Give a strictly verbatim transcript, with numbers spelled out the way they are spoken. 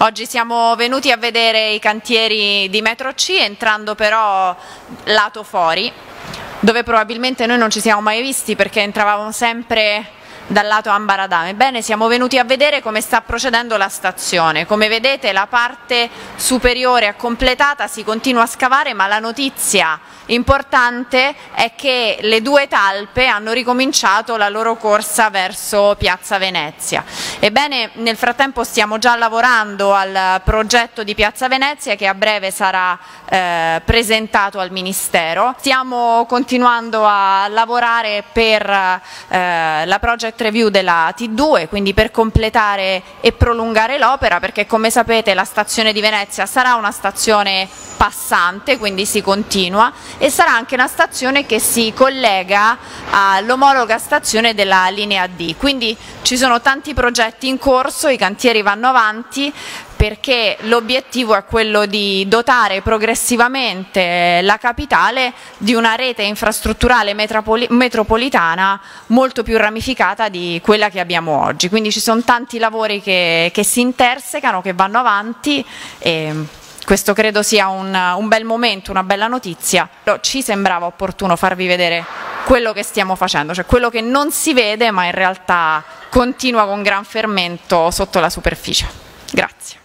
Oggi siamo venuti a vedere i cantieri di Metro C, entrando però lato fuori, dove probabilmente noi non ci siamo mai visti perché entravamo sempre dal lato Ambaradame. Ebbene, siamo venuti a vedere come sta procedendo la stazione. Come vedete, la parte superiore è completata, si continua a scavare, ma la notizia importante è che le due talpe hanno ricominciato la loro corsa verso Piazza Venezia. Ebbene, nel frattempo stiamo già lavorando al progetto di Piazza Venezia, che a breve sarà eh, presentato al Ministero. Stiamo continuando a lavorare per eh, la project review della T due, quindi per completare e prolungare l'opera, perché come sapete la stazione di Venezia sarà una stazione passante, quindi si continua, e sarà anche una stazione che si collega all'omologa stazione della linea D. Quindi ci sono tanti progetti in corso, i cantieri vanno avanti, perché l'obiettivo è quello di dotare progressivamente la capitale di una rete infrastrutturale metropoli- metropolitana molto più ramificata di quella che abbiamo oggi. Quindi ci sono tanti lavori che, che si intersecano, che vanno avanti, e questo credo sia un, un bel momento, una bella notizia. Ci sembrava opportuno farvi vedere quello che stiamo facendo, cioè quello che non si vede ma in realtà continua con gran fermento sotto la superficie. Grazie.